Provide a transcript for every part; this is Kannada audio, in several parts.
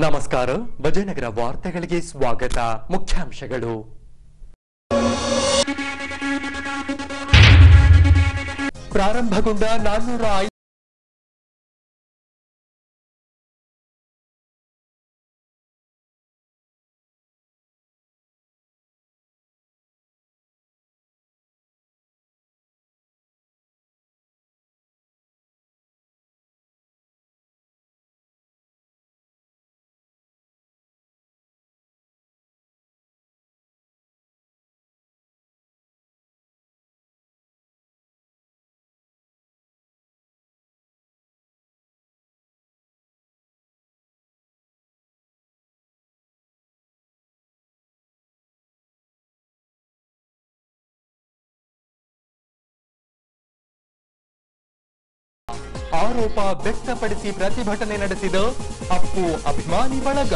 ನಮಸ್ಕಾರ. ವಿಜಯನಗರ ವಾರ್ತೆಗಳಿಗೆ ಸ್ವಾಗತ. ಮುಖ್ಯಾಂಶಗಳು. ಪ್ರಾರಂಭಗೊಂಡ 405 ಆರೋಪ ವ್ಯಕ್ತಪಡಿಸಿ ಪ್ರತಿಭಟನೆ ನಡೆಸಿದ ಅಪ್ಪು ಅಭಿಮಾನಿ ಬಳಗ.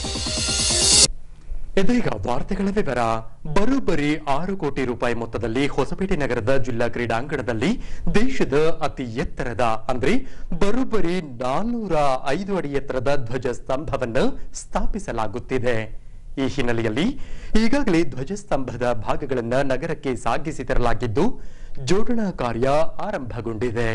ಇದೀಗ ವಾರ್ತೆಗಳ ವಿವರ. ಬರೋಬ್ಬರಿ 6 ಕೋಟಿ ರೂಪಾಯಿ ಮೊತ್ತದಲ್ಲಿ ಹೊಸಪೇಟೆ ನಗರದ ಜಿಲ್ಲಾ ಕ್ರೀಡಾಂಗಣದಲ್ಲಿ ದೇಶದ ಅತಿ ಎತ್ತರದ ಅಂದ್ರೆ ಬರೋಬ್ಬರಿ 405 ಅಡಿ ಎತ್ತರದ ಧ್ವಜ ಸ್ತಂಭವನ್ನು ಸ್ಥಾಪಿಸಲಾಗುತ್ತಿದೆ. ಈ ಹಿನ್ನೆಲೆಯಲ್ಲಿ ಈಗಾಗಲೇ ಧ್ವಜಸ್ತಂಭದ ಭಾಗಗಳನ್ನು ನಗರಕ್ಕೆ ಸಾಗಿಸಿ ತರಲಾಗಿದ್ದು ಜೋಡಣಾ ಕಾರ್ಯ ಆರಂಭಗೊಂಡಿದೆ.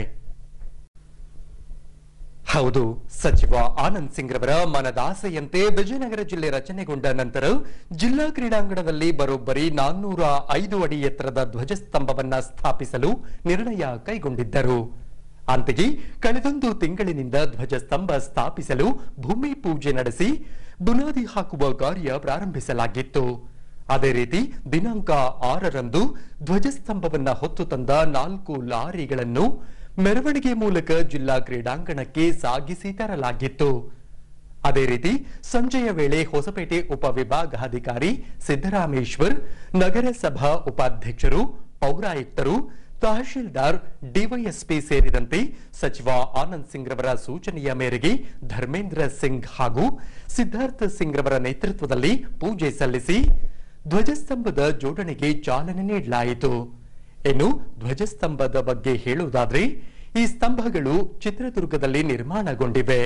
ಹೌದು, ಸಚಿವ ಆನಂದ್ ಸಿಂಗ್ ರವರ ಮನದಾಸೆಯಂತೆ ವಿಜಯನಗರ ಜಿಲ್ಲೆ ರಚನೆಗೊಂಡ ನಂತರ ಜಿಲ್ಲಾ ಕ್ರೀಡಾಂಗಣದಲ್ಲಿ ಬರೋಬ್ಬರಿ 405 ಅಡಿ ಎತ್ತರದ ಧ್ವಜಸ್ತಂಭವನ್ನ ಸ್ಥಾಪಿಸಲು ನಿರ್ಣಯ ಕೈಗೊಂಡಿದ್ದರು. ಅಂತೆಯೇ ಕಳೆದೊಂದು ತಿಂಗಳಿನಿಂದ ಧ್ವಜಸ್ತಂಭ ಸ್ಥಾಪಿಸಲು ಭೂಮಿ ಪೂಜೆ ನಡೆಸಿ ಬುನಾದಿ ಹಾಕುವ ಕಾರ್ಯ ಪ್ರಾರಂಭಿಸಲಾಗಿತ್ತು. ಅದೇ ರೀತಿ ದಿನಾಂಕ 6ರಂದು ಧ್ವಜಸ್ತಂಭವನ್ನ ಹೊತ್ತು ತಂದ 4 ಲಾರಿಗಳನ್ನು ಮೆರವಣಿಗೆ ಮೂಲಕ ಜಿಲ್ಲಾ ಕ್ರೀಡಾಂಗಣಕ್ಕೆ ಸಾಗಿಸಿ ತರಲಾಗಿತ್ತು. ಅದೇ ರೀತಿ ಸಂಜೆಯ ವೇಳೆ ಹೊಸಪೇಟೆ ಉಪವಿಭಾಗಾಧಿಕಾರಿ ಸಿದ್ದರಾಮೇಶ್ವರ್, ನಗರಸಭಾ ಉಪಾಧ್ಯಕ್ಷರು, ಪೌರಾಯುಕ್ತರು, ತಹಶೀಲ್ದಾರ್, ಡಿವೈಎಸ್ಪಿ ಸೇರಿದಂತೆ ಸಚಿವ ಆನಂದ್ ಸಿಂಗ್ ರವರ ಸೂಚನೆಯ ಮೇರೆಗೆ ಧರ್ಮೇಂದ್ರ ಸಿಂಗ್ ಹಾಗೂ ಸಿದ್ಧಾರ್ಥ ಸಿಂಗ್ ರವರ ನೇತೃತ್ವದಲ್ಲಿ ಪೂಜೆ ಸಲ್ಲಿಸಿ ಧ್ವಜಸ್ತಂಭದ ಜೋಡಣೆಗೆ ಚಾಲನೆ ನೀಡಲಾಯಿತು. ಇನ್ನು ಧ್ವಜಸ್ತಂಭದ ಬಗ್ಗೆ ಹೇಳುವುದಾದ್ರೆ ಈ ಸ್ತಂಭಗಳು ಚಿತ್ರದುರ್ಗದಲ್ಲಿ ನಿರ್ಮಾಣಗೊಂಡಿವೆ.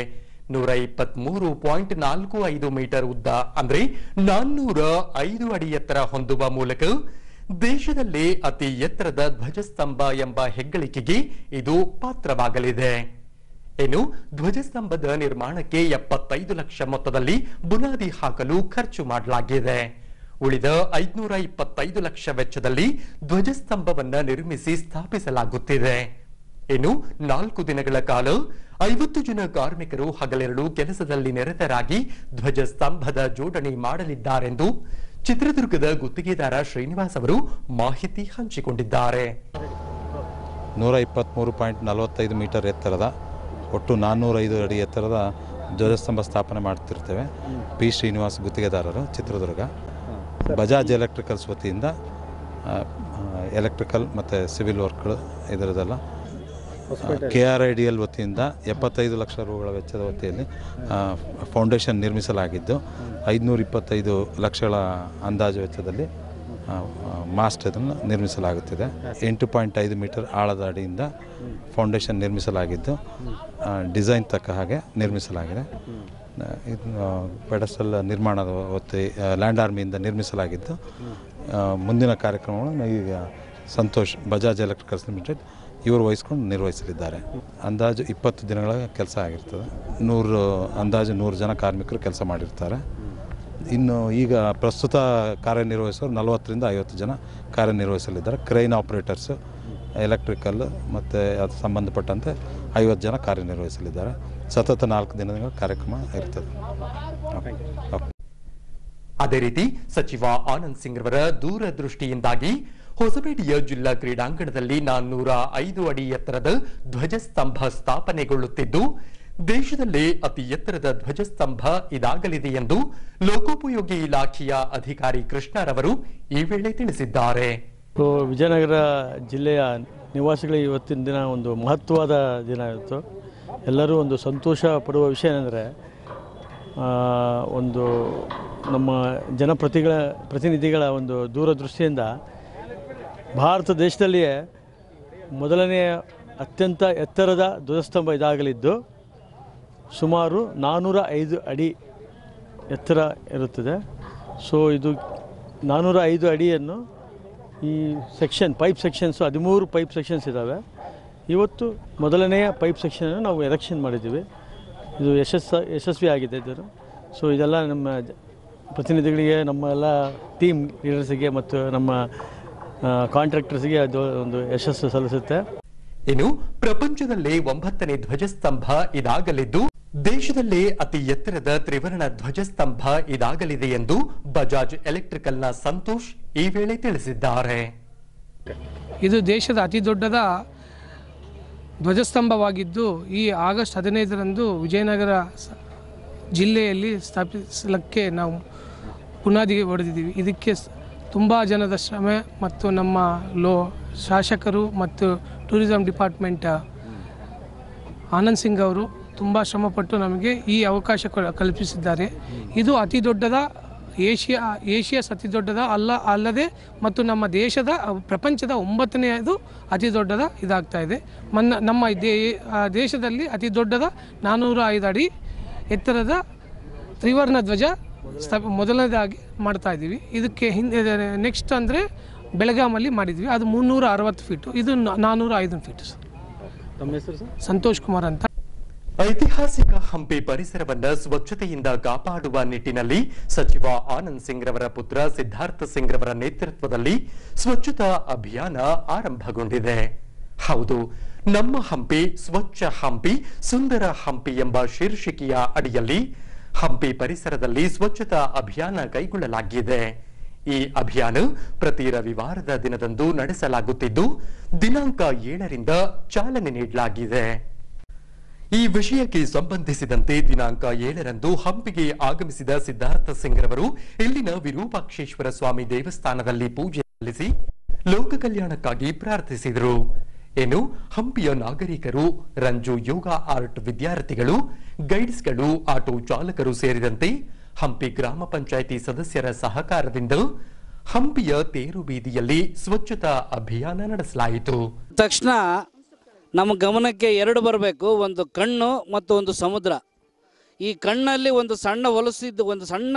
123.45 ಮೀಟರ್ ಉದ್ದ ಅಂದ್ರೆ 405 ಅಡಿ ಎತ್ತರ ಹೊಂದುವ ಮೂಲಕ ದೇಶದಲ್ಲೇ ಅತಿ ಎತ್ತರದ ಧ್ವಜಸ್ತಂಭ ಎಂಬ ಹೆಗ್ಗಳಿಕೆಗೆ ಇದು ಪಾತ್ರವಾಗಲಿದೆ. ಇನ್ನು ಧ್ವಜಸ್ತಂಭದ ನಿರ್ಮಾಣಕ್ಕೆ 75 ಲಕ್ಷ ಮೊತ್ತದಲ್ಲಿ ಬುನಾದಿ ಹಾಕಲು ಖರ್ಚು ಮಾಡಲಾಗಿದೆ. ಉಳಿದ 525 ಲಕ್ಷ ವೆಚ್ಚದಲ್ಲಿ ಧ್ವಜಸ್ತಂಭವನ್ನ ನಿರ್ಮಿಸಿ ಸ್ಥಾಪಿಸಲಾಗುತ್ತಿದೆ. ಇನ್ನು 4 ದಿನಗಳ ಕಾಲ 50 ಜನ ಕಾರ್ಮಿಕರು ಹಗಲಿರುಳು ಕೆಲಸದಲ್ಲಿ ನಿರತರಾಗಿ ಧ್ವಜಸ್ತಂಭದ ಜೋಡಣೆ ಮಾಡಲಿದ್ದಾರೆಂದು ಚಿತ್ರದುರ್ಗದ ಗುತ್ತಿಗೆದಾರ ಶ್ರೀನಿವಾಸ್ ಅವರು ಮಾಹಿತಿ ಹಂಚಿಕೊಂಡಿದ್ದಾರೆ. 123.45 ಮೀಟರ್ ಎತ್ತರದ ಒಟ್ಟು 405 ಅಡಿ ಎತ್ತರದ ಧ್ವಜಸ್ತಂಭ ಸ್ಥಾಪನೆ ಮಾಡ್ತಿರ್ತೇವೆ. ಪಿ ಶ್ರೀನಿವಾಸ್ ಗುತ್ತಿಗೆದಾರರು, ಚಿತ್ರದುರ್ಗ. ಬಜಾಜ್ ಎಲೆಕ್ಟ್ರಿಕಲ್ಸ್ ವತಿಯಿಂದ ಎಲೆಕ್ಟ್ರಿಕಲ್ ಮತ್ತು ಸಿವಿಲ್ ವರ್ಕ್ಗಳು ಇದರದೆಲ್ಲ KRIDL ವತಿಯಿಂದ 75 ಲಕ್ಷ ರೂಗಳ ವೆಚ್ಚದ ವತಿಯಲ್ಲಿ ಫೌಂಡೇಶನ್ ನಿರ್ಮಿಸಲಾಗಿದ್ದು 525 ಲಕ್ಷಗಳ ಅಂದಾಜು ವೆಚ್ಚದಲ್ಲಿ ಮಾಸ್ಟ್ ಇದನ್ನು ನಿರ್ಮಿಸಲಾಗುತ್ತಿದೆ. 8.5 ಮೀಟರ್ ಆಳದ ಅಡಿಯಿಂದ ಫೌಂಡೇಶನ್ ನಿರ್ಮಿಸಲಾಗಿದ್ದು ಡಿಸೈನ್ ತಕ್ಕ ಹಾಗೆ ನಿರ್ಮಿಸಲಾಗಿದೆ. ಇದು ಪೆಡಸ್ಟಲ್ ನಿರ್ಮಾಣದ ಲ್ಯಾಂಡ್ ಆರ್ಮಿಯಿಂದ ನಿರ್ಮಿಸಲಾಗಿದ್ದು ಮುಂದಿನ ಕಾರ್ಯಕ್ರಮಗಳನ್ನು ಈಗ ಸಂತೋಷ್ ಬಜಾಜ್ ಎಲೆಕ್ಟ್ರಿಕಲ್ಸ್ ಲಿಮಿಟೆಡ್ ಇವರು ವಹಿಸ್ಕೊಂಡು ನಿರ್ವಹಿಸಲಿದ್ದಾರೆ. ಅಂದಾಜು 20 ದಿನಗಳ ಕೆಲಸ ಆಗಿರ್ತದೆ. ಅಂದಾಜು 100 ಜನ ಕಾರ್ಮಿಕರು ಕೆಲಸ ಮಾಡಿರ್ತಾರೆ. ಇನ್ನು ಈಗ ಪ್ರಸ್ತುತ ಕಾರ್ಯನಿರ್ವಹಿಸೋರು 40ರಿಂದ 50 ಜನ ಕಾರ್ಯನಿರ್ವಹಿಸಲಿದ್ದಾರೆ. ಕ್ರೈನ್ ಆಪರೇಟರ್ಸು, ಎಲೆಕ್ಟ್ರಿಕಲ್ ಮತ್ತು ಅದು ಸಂಬಂಧಪಟ್ಟಂತೆ 50 ಜನ ಕಾರ್ಯನಿರ್ವಹಿಸಲಿದ್ದಾರೆ. ಸತತ 4 ದಿನಗಳ ಕಾರ್ಯಕ್ರಮ ಇರ್ತದೆ. ಅದೇ ರೀತಿ ಸಚಿವ ಆನಂದ್ ಸಿಂಗ್ ರವರ ದೂರದೃಷ್ಟಿಯಿಂದಾಗಿ ಹೊಸಪೇಟೆಯ ಜಿಲ್ಲಾ ಕ್ರೀಡಾಂಗಣದಲ್ಲಿ 405 ಅಡಿ ಎತ್ತರದ ಧ್ವಜಸ್ತಂಭ ಸ್ಥಾಪನೆಗೊಳ್ಳುತ್ತಿದ್ದು ದೇಶದಲ್ಲೇ ಅತಿ ಎತ್ತರದ ಧ್ವಜಸ್ತಂಭ ಇದಾಗಲಿದೆ ಎಂದು ಲೋಕೋಪಯೋಗಿ ಇಲಾಖೆಯ ಅಧಿಕಾರಿ ಕೃಷ್ಣರವರು ಈ ವೇಳೆ ತಿಳಿಸಿದ್ದಾರೆ. ವಿಜಯನಗರ ಜಿಲ್ಲೆಯ ನಿವಾಸಿಗಳಿಗೆ ಇವತ್ತಿನ ದಿನ ಒಂದು ಮಹತ್ವದ ದಿನ ಇತ್ತು. ಎಲ್ಲರೂ ಒಂದು ಸಂತೋಷ ಪಡುವ ವಿಷಯ ಏನೆಂದರೆ ಒಂದು ನಮ್ಮ ಪ್ರತಿನಿಧಿಗಳ ಒಂದು ದೂರದೃಷ್ಟಿಯಿಂದ ಭಾರತ ದೇಶದಲ್ಲಿಯೇ ಮೊದಲನೆಯ ಅತ್ಯಂತ ಎತ್ತರದ ಧ್ವಜಸ್ತಂಭ ಇದಾಗಲಿದ್ದು ಸುಮಾರು 405 ಅಡಿ ಎತ್ತರ ಇರುತ್ತದೆ. ಸೊ ಇದು 405 ಅಡಿಯನ್ನು ಈ section pipe sections 13 pipe sections ಇದ್ದಾವೆ. ಇವತ್ತು ಮೊದಲನೆಯ ಪೈಪ್ ಸೆಕ್ಷನನ್ನು ನಾವು ಎರೆಕ್ಷನ್ ಮಾಡಿದ್ದೀವಿ. ಇದು ಯಶಸ್ವಿ ಆಗಿದೆ ಇದು. ಸೊ ಇದೆಲ್ಲ ನಮ್ಮ ಪ್ರತಿನಿಧಿಗಳಿಗೆ, ನಮ್ಮ ಎಲ್ಲ ಟೀಮ್ ಲೀಡರ್ಸಿಗೆ ಮತ್ತು ನಮ್ಮ ಕಾಂಟ್ರಾಕ್ಟರ್ಸ್ಗೆ ಅದು ಒಂದು ಯಶಸ್ಸು ಸಲ್ಲಿಸುತ್ತೆ. ಇನ್ನು ಪ್ರಪಂಚದಲ್ಲೇ 9ನೇ ಧ್ವಜಸ್ತಂಭ ಇದಾಗಲಿದ್ದು, ದೇಶದಲ್ಲೇ ಅತಿ ಎತ್ತರದ ತ್ರಿವರ್ಣ ಧ್ವಜಸ್ತಂಭ ಇದಾಗಲಿದೆ ಎಂದು ಬಜಾಜ್ ಎಲೆಕ್ಟ್ರಿಕಲ್ನ ಸಂತೋಷ್ ಈ ವೇಳೆ ತಿಳಿಸಿದ್ದಾರೆ. ಇದು ದೇಶದ ಅತಿ ದೊಡ್ಡದ ಧ್ವಜಸ್ತಂಭವಾಗಿದ್ದು, ಈ ಆಗಸ್ಟ್ 15ರಂದು ವಿಜಯನಗರ ಜಿಲ್ಲೆಯಲ್ಲಿ ಸ್ಥಾಪಿಸಲಿಕ್ಕೆ ನಾವು ಪುನಾದಿ ಹೊಡೆದಿದ್ದೀವಿ. ಇದಕ್ಕೆ ತುಂಬ ಜನದ ಶ್ರಮೆ ಮತ್ತು ನಮ್ಮ ಶಾಸಕರು ಮತ್ತು ಟೂರಿಸಂ ಡಿಪಾರ್ಟ್ಮೆಂಟ್ ಆನಂದ್ ಸಿಂಗ್ ಅವರು ತುಂಬ ಶ್ರಮಪಟ್ಟು ನಮಗೆ ಈ ಅವಕಾಶ ಕಲ್ಪಿಸಿದ್ದಾರೆ. ಇದು ಅತಿ ದೊಡ್ಡದ ಏಷ್ಯಾಸ್ ಅತಿ ದೊಡ್ಡದ ಅಲ್ಲದೆ ಮತ್ತು ನಮ್ಮ ದೇಶದ ಪ್ರಪಂಚದ 9ನೇದು ಅತಿ ದೊಡ್ಡದ ಇದಾಗ್ತಾ ಇದೆ. ನಮ್ಮ ದೇಶದಲ್ಲಿ ಅತಿ ದೊಡ್ಡದ 405 ಅಡಿ ಎತ್ತರದ ತ್ರಿವರ್ಣ ಧ್ವಜ ಮೊದಲನೇದಾಗಿ ಮಾಡ್ತಾ ಇದ್ದೀವಿ. ಇದಕ್ಕೆ ಹಿಂದೆ ನೆಕ್ಸ್ಟ್ ಅಂದರೆ ಬೆಳಗಾಮಲ್ಲಿ ಮಾಡಿದ್ವಿ, ಅದು 360 ಫೀಟು, ಇದು 405 ಫೀಟು. ಸರ್, ತಮ್ಮ ಹೆಸರು ಸರ್? ಸಂತೋಷ್ ಕುಮಾರ್ ಅಂತ. ಐತಿಹಾಸಿಕ ಹಂಪಿ ಪರಿಸರವನ್ನ ಸ್ವಚ್ಛತೆಯಿಂದ ಕಾಪಾಡುವ ನಿಟ್ಟಿನಲ್ಲಿ ಸಚಿವ ಆನಂದ್ ಸಿಂಗ್ ರವರ ಪುತ್ರ ಸಿದ್ಧಾರ್ಥ ಸಿಂಗ್ ರವರ ನೇತೃತ್ವದಲ್ಲಿ ಸ್ವಚ್ಛತಾ ಅಭಿಯಾನ ಆರಂಭಗೊಂಡಿದೆ. ಹೌದು, ನಮ್ಮ ಹಂಪಿ ಸ್ವಚ್ಛ ಹಂಪಿ ಸುಂದರ ಹಂಪಿ ಎಂಬ ಶೀರ್ಷಿಕೆಯ ಅಡಿಯಲ್ಲಿ ಹಂಪಿ ಪರಿಸರದಲ್ಲಿ ಸ್ವಚ್ಛತಾ ಅಭಿಯಾನ ಕೈಗೊಳ್ಳಲಾಗಿದೆ. ಈ ಅಭಿಯಾನ ಪ್ರತಿ ರವಿವಾರದ ದಿನದಂದು ನಡೆಸಲಾಗುತ್ತಿದ್ದು, ದಿನಾಂಕ 7ರಿಂದ ಚಾಲನೆ ನೀಡಲಾಗಿದೆ. ಈ ವಿಷಯಕ್ಕೆ ಸಂಬಂಧಿಸಿದಂತೆ ದಿನಾಂಕ 7ರಂದು ಹಂಪಿಗೆ ಆಗಮಿಸಿದ ಸಿದ್ಧಾರ್ಥ ಸಿಂಗ್ ರವರು ಇಲ್ಲಿನ ವಿರೂಪಾಕ್ಷೇಶ್ವರ ಸ್ವಾಮಿ ದೇವಸ್ಥಾನದಲ್ಲಿ ಪೂಜೆ ಸಲ್ಲಿಸಿ ಲೋಕ ಕಲ್ಯಾಣಕ್ಕಾಗಿ ಪ್ರಾರ್ಥಿಸಿದರು. ಇನ್ನು ಹಂಪಿಯ ನಾಗರಿಕರು, ರಂಜು ಯೋಗ ಆರ್ಟ್ ವಿದ್ಯಾರ್ಥಿಗಳು, ಗೈಡ್ಸ್ಗಳು, ಆಟೋ ಚಾಲಕರು ಸೇರಿದಂತೆ ಹಂಪಿ ಗ್ರಾಮ ಪಂಚಾಯಿತಿ ಸದಸ್ಯರ ಸಹಕಾರದಿಂದ ಹಂಪಿಯ ತೇರು ಬೀದಿಯಲ್ಲಿ ಸ್ವಚ್ಛತಾ ಅಭಿಯಾನ ನಡೆಸಲಾಯಿತು. ತಕ್ಷಣ ನಮ್ಮ ಗಮನಕ್ಕೆ 2 ಬರಬೇಕು, ಒಂದು ಕಣ್ಣು ಮತ್ತು ಒಂದು ಸಮುದ್ರ. ಈ ಕಣ್ಣಲ್ಲಿ ಒಂದು ಸಣ್ಣ ಹೊಲಸಿದ್ದು ಒಂದು ಸಣ್ಣ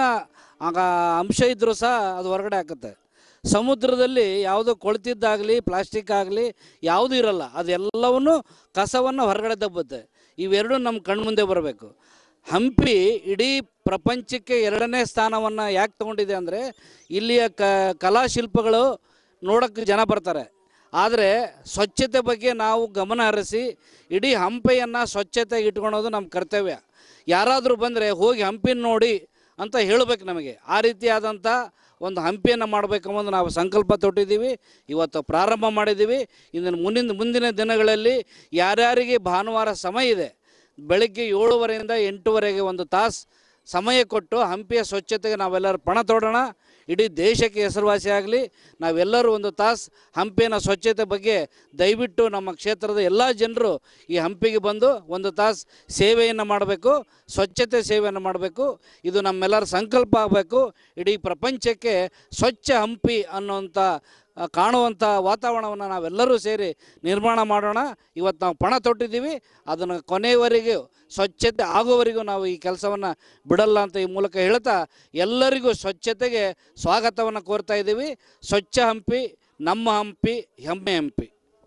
ಅಂಶ ಇದ್ದರೂ ಸಹ ಅದು ಹೊರಗಡೆ ಹಾಕುತ್ತೆ. ಸಮುದ್ರದಲ್ಲಿ ಯಾವುದೋ ಕೊಳ್ತಿದ್ದಾಗಲಿ ಪ್ಲಾಸ್ಟಿಕ್ ಆಗಲಿ ಯಾವುದೂ ಇರಲ್ಲ, ಅದೆಲ್ಲವನ್ನೂ ಕಸವನ್ನು ಹೊರಗಡೆ ದಬ್ಬುತ್ತೆ. ಇವೆರಡೂ ನಮ್ಮ ಕಣ್ಣು ಮುಂದೆ ಬರಬೇಕು. ಹಂಪಿ ಇಡೀ ಪ್ರಪಂಚಕ್ಕೆ 2ನೇ ಸ್ಥಾನವನ್ನು ಯಾಕೆ ತೊಗೊಂಡಿದೆ ಅಂದರೆ, ಇಲ್ಲಿಯ ಕಲಾಶಿಲ್ಪಗಳು ನೋಡೋಕ್ಕೆ ಜನ ಬರ್ತಾರೆ. ಆದರೆ ಸ್ವಚ್ಛತೆ ಬಗ್ಗೆ ನಾವು ಗಮನ ಹರಿಸಿ ಇಡೀ ಹಂಪಿಯನ್ನು ಸ್ವಚ್ಛತೆಗೆ ಇಟ್ಕೊಳೋದು ನಮ್ಮ ಕರ್ತವ್ಯ. ಯಾರಾದರೂ ಬಂದರೆ ಹೋಗಿ ಹಂಪಿನ ನೋಡಿ ಅಂತ ಹೇಳಬೇಕು ನಮಗೆ. ಆ ರೀತಿಯಾದಂಥ ಒಂದು ಹಂಪಿಯನ್ನು ಮಾಡಬೇಕೆಂಬುದು ನಾವು ಸಂಕಲ್ಪ ತೊಟ್ಟಿದ್ದೀವಿ. ಇವತ್ತು ಪ್ರಾರಂಭ ಮಾಡಿದ್ದೀವಿ. ಇನ್ನು ಮುಂದಿನ ದಿನಗಳಲ್ಲಿ ಯಾರ್ಯಾರಿಗೆ ಭಾನುವಾರ ಸಮಯ ಇದೆ, ಬೆಳಗ್ಗೆ 7:30ರಿಂದ 8:00ವರೆಗೆ ಒಂದು ತಾಸು ಸಮಯ ಕೊಟ್ಟು ಹಂಪಿಯ ಸ್ವಚ್ಛತೆಗೆ ನಾವೆಲ್ಲರೂ ಪಣ ತೊಡೋಣ. ಇಡೀ ದೇಶಕ್ಕೆ ಹೆಸರುವಾಸಿ ಆಗಲಿ. ನಾವೆಲ್ಲರೂ ಒಂದು ತಾಸು ಹಂಪಿನ ಸ್ವಚ್ಛತೆ ಬಗ್ಗೆ ದಯವಿಟ್ಟು ನಮ್ಮ ಕ್ಷೇತ್ರದ ಎಲ್ಲ ಜನರು ಈ ಹಂಪಿಗೆ ಬಂದು ಒಂದು ತಾಸು ಸೇವೆಯನ್ನು ಮಾಡಬೇಕು, ಸ್ವಚ್ಛತೆ ಸೇವೆಯನ್ನು ಮಾಡಬೇಕು. ಇದು ನಮ್ಮೆಲ್ಲರ ಸಂಕಲ್ಪ ಆಗಬೇಕು. ಇಡೀ ಪ್ರಪಂಚಕ್ಕೆ ಸ್ವಚ್ಛ ಹಂಪಿ ಅನ್ನುವಂಥ ಕಾಣುವಂಥ ವಾತಾವರಣವನ್ನು ನಾವೆಲ್ಲರೂ ಸೇರಿ ನಿರ್ಮಾಣ ಮಾಡೋಣ. ಇವತ್ತು ನಾವು ಪಣ ತೊಟ್ಟಿದ್ದೀವಿ. ಅದನ್ನು ಕೊನೆಯವರೆಗೂ ಸ್ವಚ್ಛತೆ ಆಗೋವರೆಗೂ ನಾವು ಈ ಕೆಲಸವನ್ನು ಬಿಡಲ್ಲ ಅಂತ ಈ ಮೂಲಕ ಹೇಳ್ತಾ ಎಲ್ಲರಿಗೂ ಸ್ವಚ್ಛತೆಗೆ ಸ್ವಾಗತವನ್ನು ಕೋರ್ತಾ ಇದ್ದೀವಿ. ಸ್ವಚ್ಛ ಹಂಪಿ, ನಮ್ಮ ಹಂಪಿ, ಹೆಮ್ಮೆ ಹಂಪಿ.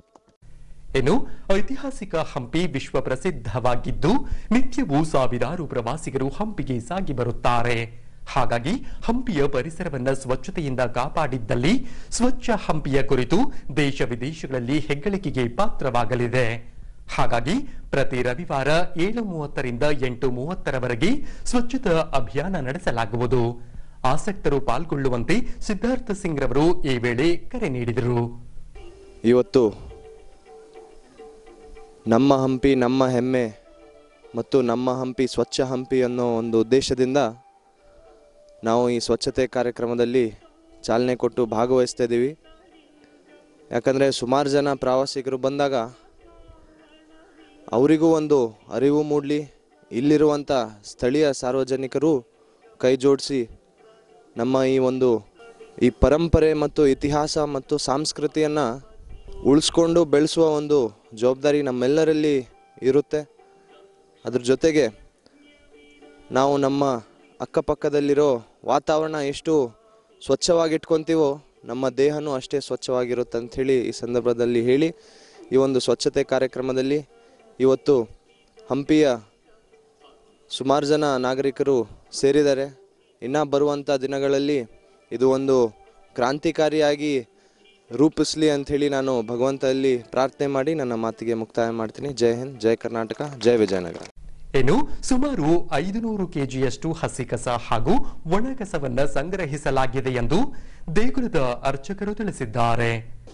ಇನ್ನು ಐತಿಹಾಸಿಕ ಹಂಪಿ ವಿಶ್ವ ಪ್ರಸಿದ್ಧವಾಗಿದ್ದು ನಿತ್ಯವೂ ಸಾವಿರಾರು ಪ್ರವಾಸಿಗರು ಹಂಪಿಗೆ ಸಾಗಿ ಬರುತ್ತಾರೆ. ಹಾಗಾಗಿ ಹಂಪಿಯ ಪರಿಸರವನ್ನು ಸ್ವಚ್ಛತೆಯಿಂದ ಕಾಪಾಡಿದ್ದಲ್ಲಿ ಸ್ವಚ್ಛ ಹಂಪಿಯ ಕುರಿತು ದೇಶ ವಿದೇಶಗಳಲ್ಲಿ ಹೆಗ್ಗಳಿಕೆಗೆ ಪಾತ್ರವಾಗಲಿದೆ. ಹಾಗಾಗಿ ಪ್ರತಿ ರವಿವಾರ 7:30ರಿಂದ 8:30ರವರೆಗೆ ಸ್ವಚ್ಛತಾ ಅಭಿಯಾನ ನಡೆಸಲಾಗುವುದು. ಆಸಕ್ತರು ಪಾಲ್ಗೊಳ್ಳುವಂತೆ ಸಿದ್ಧಾರ್ಥ ಸಿಂಗ್ ರವರು ಈ ವೇಳೆ ಕರೆ ನೀಡಿದರು. ಇವತ್ತು ನಮ್ಮ ಹಂಪಿ ನಮ್ಮ ಹೆಮ್ಮೆ ಮತ್ತು ನಮ್ಮ ಹಂಪಿ ಸ್ವಚ್ಛ ಹಂಪಿ ಅನ್ನೋ ಒಂದು ಉದ್ದೇಶದಿಂದ ನಾವು ಈ ಸ್ವಚ್ಛತೆ ಕಾರ್ಯಕ್ರಮದಲ್ಲಿ ಚಾಲನೆ ಕೊಟ್ಟು ಭಾಗವಹಿಸ್ತಾ ಇದ್ದೀವಿ. ಯಾಕಂದರೆ ಸುಮಾರು ಜನ ಪ್ರವಾಸಿಗರು ಬಂದಾಗ ಅವರಿಗೂ ಒಂದು ಅರಿವು ಮೂಡಲಿ, ಇಲ್ಲಿರುವಂಥ ಸ್ಥಳೀಯ ಸಾರ್ವಜನಿಕರು ಕೈ ಜೋಡಿಸಿ ನಮ್ಮ ಈ ಪರಂಪರೆ ಮತ್ತು ಇತಿಹಾಸ ಮತ್ತು ಸಂಸ್ಕೃತಿಯನ್ನು ಉಳಿಸ್ಕೊಂಡು ಬೆಳೆಸುವ ಒಂದು ಜವಾಬ್ದಾರಿ ನಮ್ಮೆಲ್ಲರಲ್ಲಿ ಇರುತ್ತೆ. ಅದ್ರ ಜೊತೆಗೆ ನಾವು ನಮ್ಮ ಅಕ್ಕಪಕ್ಕದಲ್ಲಿರೋ ವಾತಾವರಣ ಎಷ್ಟು ಸ್ವಚ್ಛವಾಗಿಟ್ಕೊತೀವೋ ನಮ್ಮ ದೇಹನೂ ಅಷ್ಟೇ ಸ್ವಚ್ಛವಾಗಿರುತ್ತೆ ಅಂಥೇಳಿ ಈ ಸಂದರ್ಭದಲ್ಲಿ ಹೇಳಿ, ಈ ಒಂದು ಸ್ವಚ್ಛತೆ ಕಾರ್ಯಕ್ರಮದಲ್ಲಿ ಇವತ್ತು ಹಂಪಿಯ ಸುಮಾರು ಜನ ನಾಗರಿಕರು ಸೇರಿದ್ದಾರೆ. ಇನ್ನು ಬರುವಂಥ ದಿನಗಳಲ್ಲಿ ಇದು ಒಂದು ಕ್ರಾಂತಿಕಾರಿಯಾಗಿ ರೂಪಿಸಲಿ ಅಂಥೇಳಿ ನಾನು ಭಗವಂತನಲ್ಲಿ ಪ್ರಾರ್ಥನೆ ಮಾಡಿ ನನ್ನ ಮಾತಿಗೆ ಮುಕ್ತಾಯ ಮಾಡ್ತೀನಿ. ಜೈ ಹಿಂದ್, ಜೈ ಕರ್ನಾಟಕ, ಜೈ ವಿಜಯನಗರ. ಇನ್ನು ಸುಮಾರು 500 ಕೆಜಿಯಷ್ಟು ಹಸಿ ಕಸ ಹಾಗೂ ಒಣ ಕಸವನ್ನ ಸಂಗ್ರಹಿಸಲಾಗಿದೆ ಎಂದು ದೇಗುಲದ ಅರ್ಚಕರು ತಿಳಿಸಿದ್ದಾರೆ.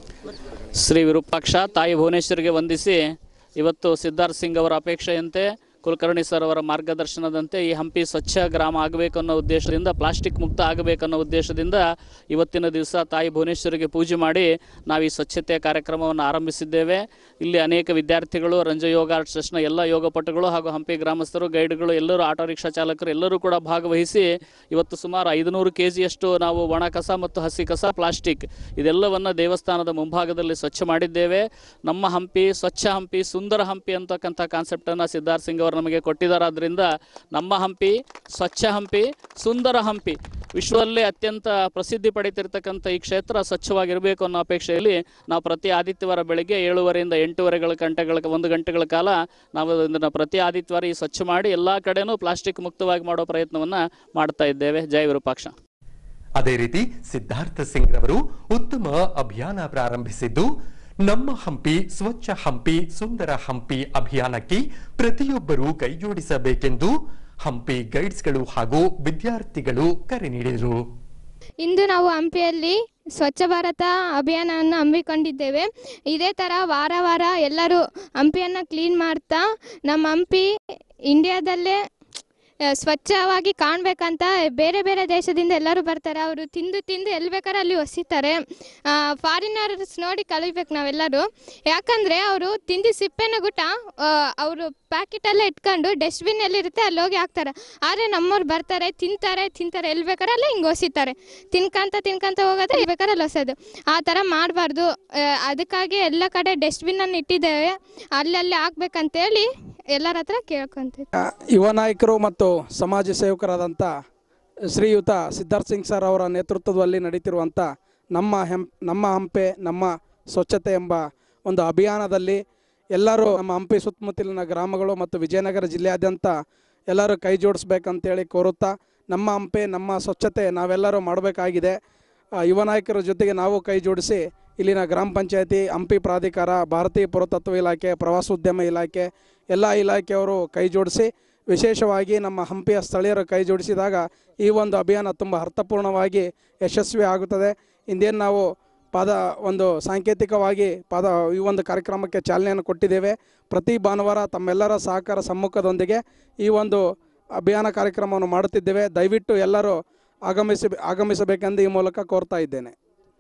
ಶ್ರೀ ವಿರೂಪಾಕ್ಷ ತಾಯಿ ಭುವನೇಶ್ವರಿಗೆ ವಂದಿಸಿ ಇವತ್ತು ಸಿದ್ಧಾರ್ಥ ಸಿಂಗ್ ಅವರ ಅಪೇಕ್ಷೆಯಂತೆ ಕುಲಕರ್ಣಿ ಸರ್ ಅವರ ಮಾರ್ಗದರ್ಶನದಂತೆ ಈ ಹಂಪಿ ಸ್ವಚ್ಛ ಗ್ರಾಮ ಆಗಬೇಕನ್ನೋ ಉದ್ದೇಶದಿಂದ, ಪ್ಲಾಸ್ಟಿಕ್ ಮುಕ್ತ ಆಗಬೇಕನ್ನೋ ಉದ್ದೇಶದಿಂದ ಇವತ್ತಿನ ದಿವಸ ತಾಯಿ ಭುವನೇಶ್ವರಿಗೆ ಪೂಜೆ ಮಾಡಿ ನಾವು ಈ ಸ್ವಚ್ಛತೆಯ ಕಾರ್ಯಕ್ರಮವನ್ನು ಆರಂಭಿಸಿದ್ದೇವೆ. ಇಲ್ಲಿ ಅನೇಕ ವಿದ್ಯಾರ್ಥಿಗಳು, ರಂಜ ಯೋಗ ಆರ್ಟ್ ಟ್ರಸ್ಟ್ನ ಎಲ್ಲ ಯೋಗಪಟುಗಳು ಹಾಗೂ ಹಂಪಿ ಗ್ರಾಮಸ್ಥರು, ಗೈಡ್ಗಳು, ಎಲ್ಲರೂ, ಆಟೋ ರಿಕ್ಷಾ ಚಾಲಕರು ಎಲ್ಲರೂ ಕೂಡ ಭಾಗವಹಿಸಿ ಇವತ್ತು ಸುಮಾರು 500 ಕೆಜಿಯಷ್ಟು ನಾವು ಒಣ ಕಸ ಮತ್ತು ಹಸಿ ಕಸ, ಪ್ಲಾಸ್ಟಿಕ್ ಇದೆಲ್ಲವನ್ನು ದೇವಸ್ಥಾನದ ಮುಂಭಾಗದಲ್ಲಿ ಸ್ವಚ್ಛ ಮಾಡಿದ್ದೇವೆ. ನಮ್ಮ ಹಂಪಿ ಸ್ವಚ್ಛ ಹಂಪಿ, ಸುಂದರ ಹಂಪಿ ಅಂತಕ್ಕಂಥ ಕಾನ್ಸೆಪ್ಟನ್ನು ಸಿದ್ಧಾರ್ಥ ಸಿಂಗ್ ಅವರು ನಮಗೆ ಕೊಟ್ಟಿದ್ದಾರಾದ್ರಿಂದ ನಮ್ಮ ಹಂಪಿ ಸ್ವಚ್ಛ ಹಂಪಿ, ಸುಂದರ ಹಂಪಿ, ವಿಶ್ವದಲ್ಲೇ ಅತ್ಯಂತ ಪ್ರಸಿದ್ಧಿ ಪಡೆಯುತ್ತಿರ್ತಕ್ಕಂಥ ಈ ಕ್ಷೇತ್ರ ಸ್ವಚ್ಛವಾಗಿರಬೇಕು ಅನ್ನೋ ಅಪೇಕ್ಷೆಯಲ್ಲಿ ನಾವು ಪ್ರತಿ ಆದಿತ್ಯವಾರ ಬೆಳಗ್ಗೆ 7:30 ಇಂದ 1 ಗಂಟೆಗಳ ಕಾಲ ನಾವು ಇದನ್ನು ಪ್ರತಿ ಆದಿತ್ಯವಾರ ಈ ಸ್ವಚ್ಛ ಮಾಡಿ ಎಲ್ಲ ಕಡೆನೂ ಪ್ಲಾಸ್ಟಿಕ್ ಮುಕ್ತವಾಗಿ ಮಾಡೋ ಪ್ರಯತ್ನವನ್ನು ಮಾಡ್ತಾ ಇದ್ದೇವೆ. ಜೈ ವಿರೂಪಾಕ್ಷ. ಅದೇ ರೀತಿ ಸಿದ್ಧಾರ್ಥ ಸಿಂಗ್ ರವರು ಉತ್ತಮ ಅಭಿಯಾನ ಪ್ರಾರಂಭಿಸಿದ್ದು, ನಮ್ಮ ಹಂಪಿ ಸ್ವಚ್ಛ ಹಂಪಿ ಸುಂದರ ಹಂಪಿ ಅಭಿಯಾನಕ್ಕೆ ಪ್ರತಿಯೊಬ್ಬರೂ ಕೈಜೋಡಿಸಬೇಕೆಂದು ಹಂಪಿ ಗೈಡ್ಸ್ಗಳು ಹಾಗೂ ವಿದ್ಯಾರ್ಥಿಗಳು ಕರೆ ನೀಡಿದರು. ಇಂದು ನಾವು ಹಂಪಿಯಲ್ಲಿ ಸ್ವಚ್ಛ ಭಾರತ ಅಭಿಯಾನವನ್ನು ಹಮ್ಮಿಕೊಂಡಿದ್ದೇವೆ. ಇದೇ ಥರ ವಾರ ವಾರ ಎಲ್ಲರೂ ಹಂಪಿಯನ್ನು ಕ್ಲೀನ್ ಮಾಡ್ತಾ ನಮ್ಮ ಹಂಪಿ ಇಂಡಿಯಾದಲ್ಲೇ ಸ್ವಚ್ಛವಾಗಿ ಕಾಣಬೇಕಂತ ಬೇರೆ ಬೇರೆ ದೇಶದಿಂದ ಎಲ್ಲರೂ ಬರ್ತಾರೆ. ಅವರು ತಿಂದು ಎಲ್ಲಿ ಬೇಕಾದ್ರೆ ಅಲ್ಲಿ ಒಸಿತಾರೆ. ಫಾರಿನರ್ಸ್ ನೋಡಿ ಕಲಿಬೇಕು ನಾವೆಲ್ಲರೂ. ಯಾಕಂದರೆ ಅವರು ತಿಂದು ಸಿಪ್ಪೆನ ಗುಟ್ಟ ಅವರು ಪ್ಯಾಕೆಟಲ್ಲೇ ಇಟ್ಕೊಂಡು ಡಸ್ಟ್ಬಿನ್ ಎಲ್ಲಿರುತ್ತೆ ಅಲ್ಲಿ ಹೋಗಿ ಹಾಕ್ತಾರೆ. ಆದರೆ ನಮ್ಮವ್ರು ಬರ್ತಾರೆ, ತಿಂತಾರೆ ಎಲ್ಲಿ ಬೇಕಾದ್ರೆ ಅಲ್ಲೇ ಹಿಂಗೆ ಒಸಿತಾರೆ. ತಿನ್ಕಂತ ಹೋಗೋದು ಎಲ್ಲಿ ಬೇಕಾದ್ರೆ ಅಲ್ಲಿ ಒಸೋದು. ಆ ಥರ ಮಾಡಬಾರ್ದು. ಅದಕ್ಕಾಗಿ ಎಲ್ಲ ಕಡೆ ಡಸ್ಟ್ಬಿನ್ನನ್ನು ಇಟ್ಟಿದ್ದೇವೆ, ಅಲ್ಲಲ್ಲಿ ಹಾಕ್ಬೇಕಂತೇಳಿ ಎಲ್ಲರ ಹತ್ರ ಕೇಳ್ಕೊಂತೀವಿ. ಯುವ ನಾಯಕರು ಮತ್ತು ಸಮಾಜ ಸೇವಕರಾದಂಥ ಶ್ರೀಯುತ ಸಿದ್ಧಾರ್ಥ ಸಿಂಗ್ ಸರ್ ಅವರ ನೇತೃತ್ವದಲ್ಲಿ ನಡೀತಿರುವಂಥ ನಮ್ಮ ಹಂಪೆ ನಮ್ಮ ಸ್ವಚ್ಛತೆ ಎಂಬ ಒಂದು ಅಭಿಯಾನದಲ್ಲಿ ಎಲ್ಲರೂ ನಮ್ಮ ಹಂಪಿ ಸುತ್ತಮುತ್ತಲಿನ ಗ್ರಾಮಗಳು ಮತ್ತು ವಿಜಯನಗರ ಜಿಲ್ಲೆಯಾದ್ಯಂತ ಎಲ್ಲರೂ ಕೈ ಜೋಡಿಸ್ಬೇಕಂತೇಳಿ ಕೋರುತ್ತಾ, ನಮ್ಮ ಹಂಪೆ ನಮ್ಮ ಸ್ವಚ್ಛತೆ ನಾವೆಲ್ಲರೂ ಮಾಡಬೇಕಾಗಿದೆ. ಯುವ ನಾಯಕರ ಜೊತೆಗೆ ನಾವು ಕೈ ಜೋಡಿಸಿ ಇಲ್ಲಿನ ಗ್ರಾಮ ಪಂಚಾಯತಿ, ಹಂಪಿ ಪ್ರಾಧಿಕಾರ, ಭಾರತೀಯ ಪುರಾತತ್ವ ಇಲಾಖೆ, ಪ್ರವಾಸೋದ್ಯಮ ಇಲಾಖೆ ಎಲ್ಲ ಇಲಾಖೆಯವರು ಕೈ ಜೋಡಿಸಿ, ವಿಶೇಷವಾಗಿ ನಮ್ಮ ಹಂಪಿಯ ಸ್ಥಳೀಯರು ಕೈ ಜೋಡಿಸಿದಾಗ ಈ ಒಂದು ಅಭಿಯಾನ ತುಂಬ ಅರ್ಥಪೂರ್ಣವಾಗಿ ಯಶಸ್ವಿ ಆಗುತ್ತದೆ. ಇಂದೇನು ನಾವು ಸಾಂಕೇತಿಕವಾಗಿ ಈ ಒಂದು ಕಾರ್ಯಕ್ರಮಕ್ಕೆ ಚಾಲನೆಯನ್ನು ಕೊಟ್ಟಿದ್ದೇವೆ. ಪ್ರತಿ ಭಾನುವಾರ ತಮ್ಮೆಲ್ಲರ ಸಹಕಾರ ಸಮ್ಮುಖದೊಂದಿಗೆ ಈ ಒಂದು ಅಭಿಯಾನ ಕಾರ್ಯಕ್ರಮವನ್ನು ಮಾಡುತ್ತಿದ್ದೇವೆ. ದಯವಿಟ್ಟು ಎಲ್ಲರೂ ಆಗಮಿಸಬೇಕೆಂದು ಈ ಮೂಲಕ ಕೋರ್ತಾ ಇದ್ದೇನೆ.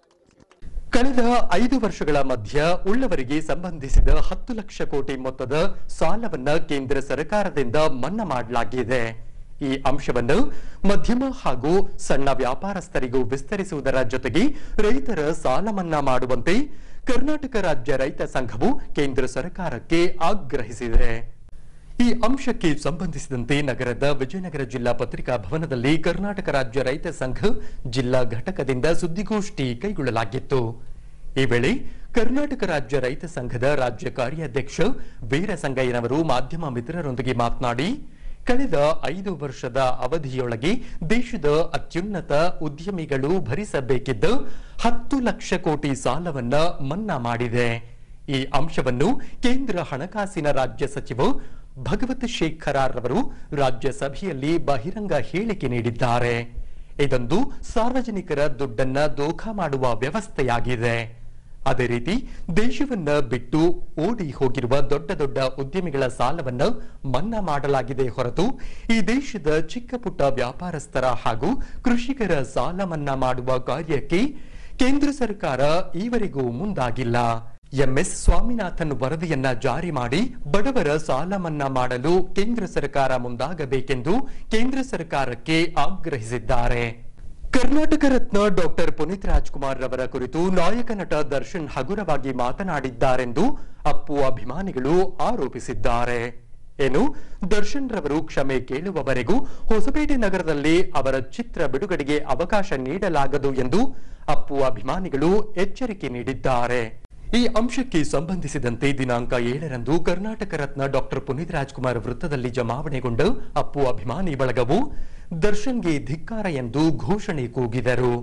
ಕಳೆದ 5 ವರ್ಷಗಳ ಮಧ್ಯ ಉಳ್ಳವರಿಗೆ ಸಂಬಂಧಿಸಿದ 10 ಲಕ್ಷ ಕೋಟಿ ಮೊತ್ತದ ಸಾಲವನ್ನ ಕೇಂದ್ರ ಸರ್ಕಾರದಿಂದ ಮನ್ನಾ ಮಾಡಲಾಗಿದೆ. ಈ ಅಂಶವನ್ನು ಮಧ್ಯಮ ಹಾಗೂ ಸಣ್ಣ ವ್ಯಾಪಾರಸ್ಥರಿಗೂ ವಿಸ್ತರಿಸುವುದರ ಜೊತೆಗೆ ರೈತರ ಸಾಲ ಮನ್ನಾ ಮಾಡುವಂತೆ ಕರ್ನಾಟಕ ರಾಜ್ಯ ರೈತ ಸಂಘವು ಕೇಂದ್ರ ಸರ್ಕಾರಕ್ಕೆ ಆಗ್ರಹಿಸಿದೆ. ಈ ಅಂಶಕ್ಕೆ ಸಂಬಂಧಿಸಿದಂತೆ ನಗರದ ವಿಜಯನಗರ ಜಿಲ್ಲಾ ಪತ್ರಿಕಾ ಭವನದಲ್ಲಿ ಕರ್ನಾಟಕ ರಾಜ್ಯ ರೈತ ಸಂಘ ಜಿಲ್ಲಾ ಘಟಕದಿಂದ ಸುದ್ದಿಗೋಷ್ಠಿ ಕೈಗೊಳ್ಳಲಾಗಿತ್ತು. ಈ ವೇಳೆ ಕರ್ನಾಟಕ ರಾಜ್ಯ ರೈತ ಸಂಘದ ರಾಜ್ಯ ಕಾರ್ಯಾಧ್ಯಕ್ಷ ವೀರಸಂಗಯ್ಯನವರು ಮಾಧ್ಯಮ ಮಿತ್ರರೊಂದಿಗೆ ಮಾತನಾಡಿ, ಕಳೆದ 5 ವರ್ಷದ ಅವಧಿಯೊಳಗೆ ದೇಶದ ಅತ್ಯುನ್ನತ ಉದ್ಯಮಿಗಳು ಭರಿಸಬೇಕಿದ್ದ 10 ಲಕ್ಷ ಕೋಟಿ ಸಾಲವನ್ನ ಮನ್ನಾ ಮಾಡಿದೆ. ಈ ಅಂಶವನ್ನು ಕೇಂದ್ರ ಹಣಕಾಸಿನ ರಾಜ್ಯ ಸಚಿವ ಭಗವತ್ ಶೇಖರಾರ್ ರವರು ರಾಜ್ಯಸಭೆಯಲ್ಲಿ ಬಹಿರಂಗ ಹೇಳಿಕೆ ನೀಡಿದ್ದಾರೆ. ಇದೊಂದು ಸಾರ್ವಜನಿಕರ ದುಡ್ಡನ್ನ ದೋಖಾ ಮಾಡುವ ವ್ಯವಸ್ಥೆಯಾಗಿದೆ. ಅದೇ ರೀತಿ ದೇಶವನ್ನ ಬಿಟ್ಟು ಓಡಿ ಹೋಗಿರುವ ದೊಡ್ಡ ಉದ್ಯಮಿಗಳ ಸಾಲವನ್ನು ಮನ್ನಾ ಮಾಡಲಾಗಿದೆ ಹೊರತು ಈ ದೇಶದ ಚಿಕ್ಕ ಪುಟ್ಟ ವ್ಯಾಪಾರಸ್ಥರ ಹಾಗೂ ಕೃಷಿಕರ ಸಾಲ ಮನ್ನಾ ಮಾಡುವ ಕಾರ್ಯಕ್ಕೆ ಕೇಂದ್ರ ಸರ್ಕಾರ ಈವರೆಗೂ ಮುಂದಾಗಿಲ್ಲ. ಎಂಎಸ್ ಸ್ವಾಮಿನಾಥನ್ ವರದಿಯನ್ನ ಜಾರಿ ಮಾಡಿ ಬಡವರ ಸಾಲ ಮನ್ನಾ ಮಾಡಲು ಕೇಂದ್ರ ಸರ್ಕಾರ ಮುಂದಾಗಬೇಕೆಂದು ಕೇಂದ್ರ ಸರ್ಕಾರಕ್ಕೆ ಆಗ್ರಹಿಸಿದ್ದಾರೆ. ಕರ್ನಾಟಕ ರತ್ನ ಡಾಕ್ಟರ್ ಪುನೀತ್ ರಾಜ್ಕುಮಾರ್ ರವರ ಕುರಿತು ನಾಯಕ ನಟ ದರ್ಶನ್ ಹಗುರವಾಗಿ ಮಾತನಾಡಿದ್ದಾರೆಂದು ಅಪ್ಪು ಅಭಿಮಾನಿಗಳು ಆರೋಪಿಸಿದ್ದಾರೆ. ಏನು ದರ್ಶನ್ ರವರು ಕ್ಷಮೆ ಕೇಳುವವರೆಗೂ ಹೊಸಪೇಟೆ ನಗರದಲ್ಲಿ ಅವರ ಚಿತ್ರ ಬಿಡುಗಡೆಗೆ ಅವಕಾಶ ನೀಡಲಾಗದು ಎಂದು ಅಪ್ಪು ಅಭಿಮಾನಿಗಳು ಎಚ್ಚರಿಕೆ ನೀಡಿದ್ದಾರೆ. ಈ ಅಂಶಕ್ಕೆ ಸಂಬಂಧಿಸಿದಂತೆ ದಿನಾಂಕ 7ರಂದು ಕರ್ನಾಟಕ ರತ್ನ ಡಾಕ್ಟರ್ ಪುನೀತ್ ರಾಜ್ಕುಮಾರ್ ವೃತ್ತದಲ್ಲಿ ಜಮಾವಣೆಗೊಂಡ ಅಪ್ಪು ಅಭಿಮಾನಿ ಬಳಗವು ದರ್ಶನ್ಗೆ ಧಿಕ್ಕಾರ ಎಂದು ಘೋಷಣೆ ಕೂಗಿದರು.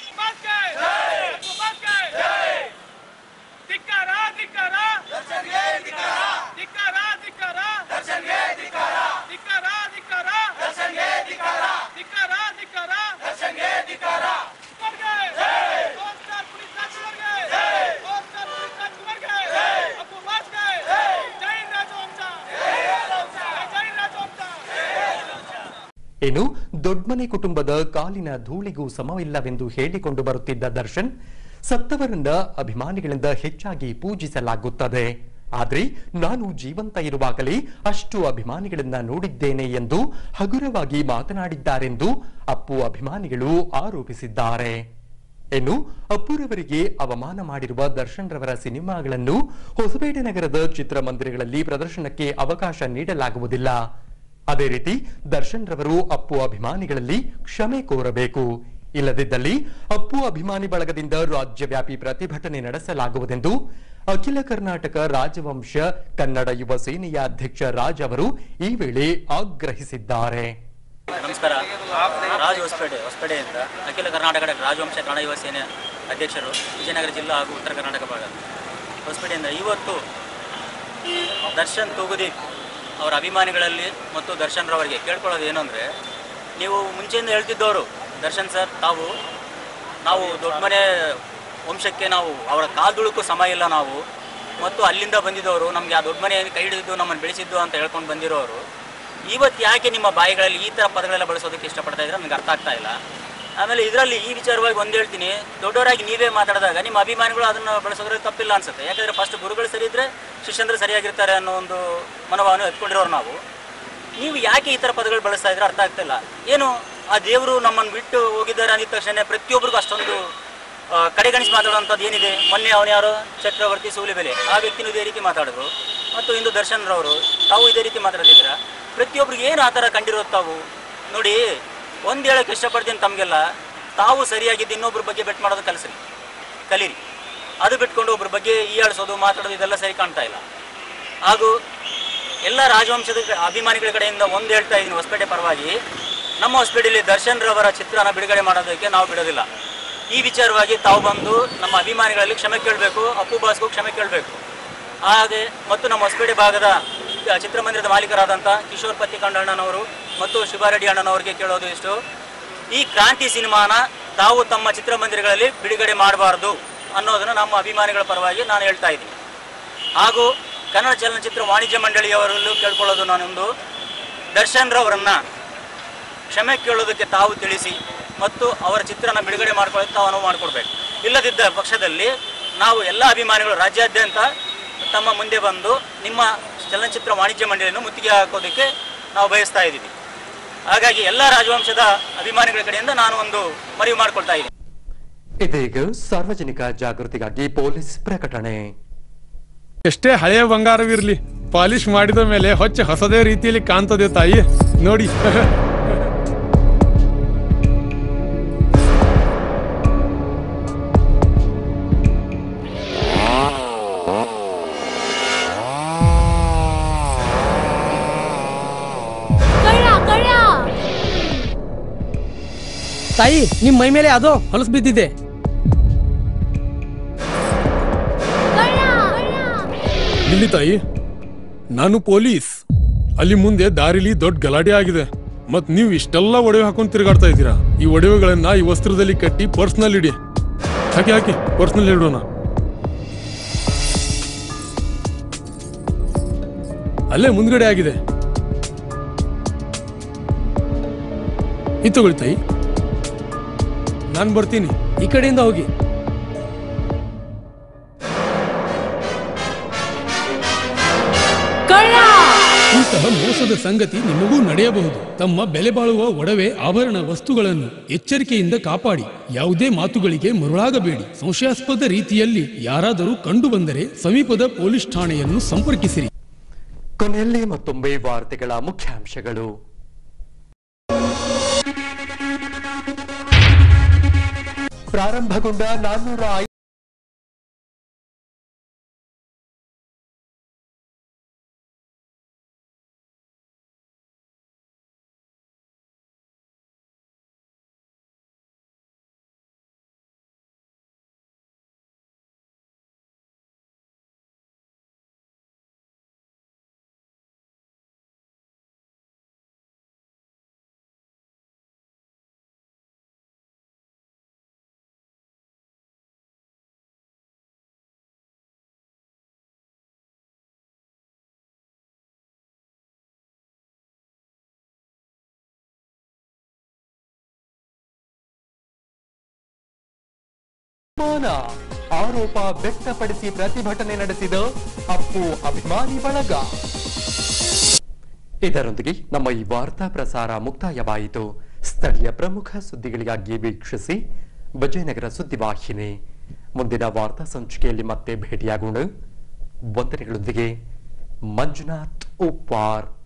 ಇನ್ನು ದೊಡ್ಮನೆ ಕುಟುಂಬದ ಕಾಲಿನ ಧೂಳಿಗೂ ಸಮವಿಲ್ಲವೆಂದು ಹೇಳಿಕೊಂಡು ಬರುತ್ತಿದ್ದ ದರ್ಶನ್ ಸತ್ತವರನ್ನ ಅಭಿಮಾನಿಗಳಿಂದ ಹೆಚ್ಚಾಗಿ ಪೂಜಿಸಲಾಗುತ್ತದೆ. ಆದರೆ ನಾನು ಜೀವಂತ ಇರುವಾಗಲೇ ಅಷ್ಟು ಅಭಿಮಾನಿಗಳನ್ನ ನೋಡಿದ್ದೇನೆ ಎಂದು ಹಗುರವಾಗಿ ಮಾತನಾಡಿದ್ದಾರೆಂದು ಅಪ್ಪು ಅಭಿಮಾನಿಗಳು ಆರೋಪಿಸಿದ್ದಾರೆ. ಇನ್ನು ಅಪ್ಪುರವರಿಗೆ ಅವಮಾನ ಮಾಡಿರುವ ದರ್ಶನ್ ರವರ ಸಿನಿಮಾಗಳನ್ನು ಹೊಸಪೇಟೆ ನಗರದ ಚಿತ್ರಮಂದಿರಗಳಲ್ಲಿ ಪ್ರದರ್ಶನಕ್ಕೆ ಅವಕಾಶ ನೀಡಲಾಗುವುದಿಲ್ಲ. ಅದೇ ರೀತಿ ದರ್ಶನ್ ರವರು ಅಪ್ಪು ಅಭಿಮಾನಿಗಳಲ್ಲಿ ಕ್ಷಮೆ ಕೋರಬೇಕು. ಇಲ್ಲದಿದ್ದಲ್ಲಿ ಅಪ್ಪು ಅಭಿಮಾನಿ ಬಳಗದಿಂದ ರಾಜ್ಯವ್ಯಾಪಿ ಪ್ರತಿಭಟನೆ ನಡೆಸಲಾಗುವುದೆಂದು ಅಖಿಲ ಕರ್ನಾಟಕ ರಾಜವಂಶ ಕನ್ನಡ ಯುವ ಸೇನೆಯ ಅಧ್ಯಕ್ಷ ರಾಜ್ ಅವರು ಈ ವೇಳೆ ಆಗ್ರಹಿಸಿದ್ದಾರೆ. ನಮಸ್ಕಾರ. ರಾಜ್ ಹೊಸಪೇಟೆಯಿಂದ ಅಖಿಲ ಕರ್ನಾಟಕ ರಾಜವಂಶ ಕನ್ನಡ ಯುವ ಸೇನೆ ಅಧ್ಯಕ್ಷರು, ವಿಜಯನಗರ ಜಿಲ್ಲಾ ಹಾಗೂ ಉತ್ತರ ಕರ್ನಾಟಕ ಭಾಗ ಹೊಸಪೇಟೆಯಿಂದ. ಇವತ್ತು ದರ್ಶನ್ ತೂಗುದೀಪ್ ಅವರ ಅಭಿಮಾನಿಗಳಲ್ಲಿ ಮತ್ತು ದರ್ಶನ್ ರವರಿಗೆ ಕೇಳ್ಕೊಳ್ಳೋದು ಏನು ಅಂದರೆ, ನೀವು ಮುಂಚೆಯಿಂದ ಹೇಳ್ತಿದ್ದವರು ದರ್ಶನ್ ಸರ್, ನಾವು ದೊಡ್ಡ ಮನೆ ವಂಶಕ್ಕೆ ನಾವು ಅವರ ಕಾಲ್ದುಳಕ್ಕೂ ಸಮ ಇಲ್ಲ ನಾವು, ಮತ್ತು ಅಲ್ಲಿಂದ ಬಂದಿದ್ದವರು, ನಮಗೆ ಆ ದೊಡ್ಡ ಮನೆ ಕೈ ಹಿಡಿದಿದ್ದು ನಮ್ಮನ್ನು ಬೆಳೆಸಿದ್ದು ಅಂತ ಹೇಳ್ಕೊಂಡು ಬಂದಿರೋರು, ಇವತ್ತು ಯಾಕೆ ನಿಮ್ಮ ಬಾಯಿಗಳಲ್ಲಿ ಈ ಥರ ಪದಗಳೆಲ್ಲ ಬಳಸೋದಕ್ಕೆ ಇಷ್ಟಪಡ್ತಾ ಇದ್ರೆ ನನಗೆ ಅರ್ಥ ಆಗ್ತಾ ಇಲ್ಲ. ಆಮೇಲೆ ಇದರಲ್ಲಿ ಈ ವಿಚಾರವಾಗಿ ಒಂದು ಹೇಳ್ತೀನಿ, ದೊಡ್ಡವರಾಗಿ ನೀವೇ ಮಾತಾಡಿದಾಗ ನಿಮ್ಮ ಅಭಿಮಾನಿಗಳು ಅದನ್ನು ಬಳಸೋದ್ರಲ್ಲಿ ತಪ್ಪಿಲ್ಲ ಅನ್ಸುತ್ತೆ. ಯಾಕಂದರೆ ಫಸ್ಟ್ ಗುರುಗಳು ಸರಿ ಇದ್ದರೆ ಶಿಷ್ಯಂದ್ರೆ ಸರಿಯಾಗಿರ್ತಾರೆ ಅನ್ನೋ ಒಂದು ಮನೋಭಾವನೆ ಎತ್ಕೊಂಡಿರೋರು ನಾವು. ನೀವು ಯಾಕೆ ಈ ಥರ ಪದಗಳು ಬಳಸ್ತಾ ಇದ್ರೆ ಅರ್ಥ ಆಗ್ತಿಲ್ಲ. ಏನು ಆ ದೇವರು ನಮ್ಮನ್ನು ಬಿಟ್ಟು ಹೋಗಿದ್ದಾರೆ ಅಂದಿದ ತಕ್ಷಣ ಪ್ರತಿಯೊಬ್ಬರಿಗೂ ಅಷ್ಟೊಂದು ಕಡೆಗಣಿಸಿ ಮಾತಾಡುವಂಥದ್ದು ಏನಿದೆ? ಮೊನ್ನೆ ಅವನು ಯಾರೋ ಚಕ್ರವರ್ತಿ ಸೂಲಿಬೆಲೆ ಆ ವ್ಯಕ್ತಿನೂ ಇದೇ ರೀತಿ ಮಾತಾಡಿದ್ರು, ಮತ್ತು ಇಂದು ದರ್ಶನ್ ರವರು ತಾವು ಇದೇ ರೀತಿ ಮಾತಾಡಿದ್ರ. ಪ್ರತಿಯೊಬ್ಬರಿಗೆ ಏನು ಆ ಥರ ಕಂಡಿರೋದು ತಾವು ನೋಡಿ. ಒಂದು ಹೇಳೋಕ್ಕೆ ಇಷ್ಟಪಡ್ತೀನಿ ತಮಗೆಲ್ಲ, ತಾವು ಸರಿಯಾಗಿದ್ದು ಇನ್ನೊಬ್ಬರ ಬಗ್ಗೆ ಬೆಟ್ ಮಾಡೋದು ಕಲೀರಿ. ಅದು ಬಿಟ್ಕೊಂಡು ಒಬ್ಬರ ಬಗ್ಗೆ ಹೀಯಾಳಿಸೋದು ಮಾತಾಡೋದು ಇದೆಲ್ಲ ಸರಿ ಕಾಣ್ತಾ ಇಲ್ಲ. ಹಾಗೂ ಎಲ್ಲ ರಾಜವಂಶದ ಅಭಿಮಾನಿಗಳ ಕಡೆಯಿಂದ ಒಂದು ಹೇಳ್ತಾ ಇದ್ದೀನಿ ಹೊಸಪೇಟೆ ಪರವಾಗಿ, ನಮ್ಮ ಹೊಸಪೇಟೆಯಲ್ಲಿ ದರ್ಶನ್ ರವರ ಚಿತ್ರನ ಬಿಡುಗಡೆ ಮಾಡೋದಕ್ಕೆ ನಾವು ಬಿಡೋದಿಲ್ಲ. ಈ ವಿಚಾರವಾಗಿ ತಾವು ಬಂದು ನಮ್ಮ ಅಭಿಮಾನಿಗಳಲ್ಲಿ ಕ್ಷಮೆ ಕೇಳಬೇಕು, ಅಪ್ಪು ಬಾಸ್ಗೂ ಕ್ಷಮೆ ಕೇಳಬೇಕು. ಹಾಗೆ ಮತ್ತು ನಮ್ಮ ಹೊಸಪೇಟೆ ಭಾಗದ ಚಿತ್ರಮಂದಿರದ ಮಾಲೀಕರಾದಂಥ ಕಿಶೋರ್ ಪತ್ತಿಕಂಡಣ್ಣನವರು ಮತ್ತು ಶಿವಾರೆಡ್ಡಿ ಅಣ್ಣನವರಿಗೆ ಕೇಳೋದು ಇಷ್ಟು, ಈ ಕ್ರಾಂತಿ ಸಿನಿಮಾನ ತಾವು ತಮ್ಮ ಚಿತ್ರಮಂದಿರಗಳಲ್ಲಿ ಬಿಡುಗಡೆ ಮಾಡಬಾರ್ದು ಅನ್ನೋದನ್ನು ನಮ್ಮ ಅಭಿಮಾನಿಗಳ ಪರವಾಗಿ ನಾನು ಹೇಳ್ತಾ ಇದ್ದೀನಿ. ಹಾಗೂ ಕನ್ನಡ ಚಲನಚಿತ್ರ ವಾಣಿಜ್ಯ ಮಂಡಳಿಯವರಲ್ಲೂ ಕೇಳ್ಕೊಳ್ಳೋದು ನಾನೊಂದು, ದರ್ಶನ್ ರವರನ್ನು ಕ್ಷಮೆ ಕೇಳೋದಕ್ಕೆ ತಾವು ತಿಳಿಸಿ ಮತ್ತು ಅವರ ಚಿತ್ರನ ಬಿಡುಗಡೆ ಮಾಡ್ಕೊಳ್ಳೋಕ್ಕೆ ತಾವು ಅನುವು ಮಾಡಿಕೊಡ್ಬೇಕು. ಇಲ್ಲದಿದ್ದ ಪಕ್ಷದಲ್ಲಿ ನಾವು ಎಲ್ಲ ಅಭಿಮಾನಿಗಳು ರಾಜ್ಯಾದ್ಯಂತ ತಮ್ಮ ಮುಂದೆ ಬಂದು ನಿಮ್ಮ ಚಲನಚಿತ್ರ ವಾಣಿಜ್ಯ ಮಂಡಳಿಯನ್ನು ಮುತ್ತಿಗೆ ಹಾಕೋದಕ್ಕೆ ನಾವು ಬಯಸ್ತಾ ಇದ್ದೀವಿ. ಹಾಗಾಗಿ ಎಲ್ಲ ರಾಜವಂಶದ ಅಭಿಮಾನಿಗಳ ಕಡೆಯಿಂದ ನಾನು ಒಂದು ಮನವಿ ಮಾಡಿಕೊಳ್ತಾ ಇದ್ದೀನಿ. ಇದೀಗ ಸಾರ್ವಜನಿಕ ಜಾಗೃತಿಗಾಗಿ ಪೊಲೀಸ್ ಪ್ರಕಟಣೆ. ಎಷ್ಟೇ ಹಳೆಯ ಬಂಗಾರವಿರಲಿ, ಪಾಲಿಶ್ ಮಾಡಿದ ಮೇಲೆ ಹೊಸದೇ ರೀತಿಯಲ್ಲಿ ಕಾಣ್ತದೆ ತಾಯಿ ನೋಡಿ. ತಾಯಿ, ನಿಮ್ ಮೈ ಮೇಲೆ ಅದು ಹೊಲಸು ಬಿದ್ದಿದೆ. ಇಲ್ಲಿ ತಾಯಿ, ನಾನು ಪೊಲೀಸ್. ಅಲ್ಲಿ ಮುಂದೆ ದಾರಿಲಿ ದೊಡ್ಡ ಗಲಾಟೆ ಆಗಿದೆ, ಮತ್ ನೀವು ಇಷ್ಟೆಲ್ಲ ಒಡವೆ ಹಾಕೊಂಡು ತಿರುಗಾಡ್ತಾ ಇದ್ದೀರಾ. ಈ ಒಡವೆಗಳನ್ನ ಈ ವಸ್ತ್ರದಲ್ಲಿ ಕಟ್ಟಿ ಪರ್ಸ್ನಲ್ಲಿ ಇಡಿ. ಹಾಕಿ ಪರ್ಸ್ನಲ್ಲಿ ಇಡೋಣ. ಅಲ್ಲೇ ಮುಂದ್ಗಡೆ ಆಗಿದೆ. ಇದು ತಗೊಳ್ಳಿ ತಾಯಿ, ನಾನು ಬರ್ತೀನಿ. ಈ ಕಡೆಯಿಂದ ಹೋಗಿ. ಇಂತಹ ಮೋಸದ ಸಂಗತಿ ನಿಮಗೂ ನಡೆಯಬಹುದು. ತಮ್ಮ ಬೆಲೆ ಬಾಳುವ ಒಡವೆ ಆಭರಣ ವಸ್ತುಗಳನ್ನು ಎಚ್ಚರಿಕೆಯಿಂದ ಕಾಪಾಡಿ. ಯಾವುದೇ ಮಾತುಗಳಿಗೆ ಮರುಳಾಗಬೇಡಿ. ಸಂಶಯಾಸ್ಪದ ರೀತಿಯಲ್ಲಿ ಯಾರಾದರೂ ಕಂಡು ಬಂದರೆ ಸಮೀಪದ ಪೊಲೀಸ್ ಠಾಣೆಯನ್ನು ಸಂಪರ್ಕಿಸಿರಿ. ಕೊನೆಯಲ್ಲಿ ಮತ್ತೊಮ್ಮೆ ವಾರ್ತೆಗಳ ಮುಖ್ಯಾಂಶಗಳು. ಪ್ರಾರಂಭಗೊಂಡ 405 ಆರೋಪ ವ್ಯಕ್ತಪಡಿಸಿ ಪ್ರತಿಭಟನೆ ನಡೆಸಿದ ಅಪ್ಪು ಅಭಿಮಾನಿ ಬಳಗ. ಇದರೊಂದಿಗೆ ನಮ್ಮ ಈ ವಾರ್ತಾ ಪ್ರಸಾರ ಮುಕ್ತಾಯವಾಯಿತು. ಸ್ಥಳೀಯ ಪ್ರಮುಖ ಸುದ್ದಿಗಳಿಗಾಗಿ ವೀಕ್ಷಿಸಿ ವಿಜಯನಗರ ಸುದ್ದಿವಾಹಿನಿ. ಮುಂದಿನ ವಾರ್ತಾ ಸಂಚಿಕೆಯಲ್ಲಿ ಮತ್ತೆ ಭೇಟಿಯಾಗೋಣ. ವಂದನೆಗಳೊಂದಿಗೆ ಮಂಜುನಾಥ್ ಉಪ್ಪಾರ್.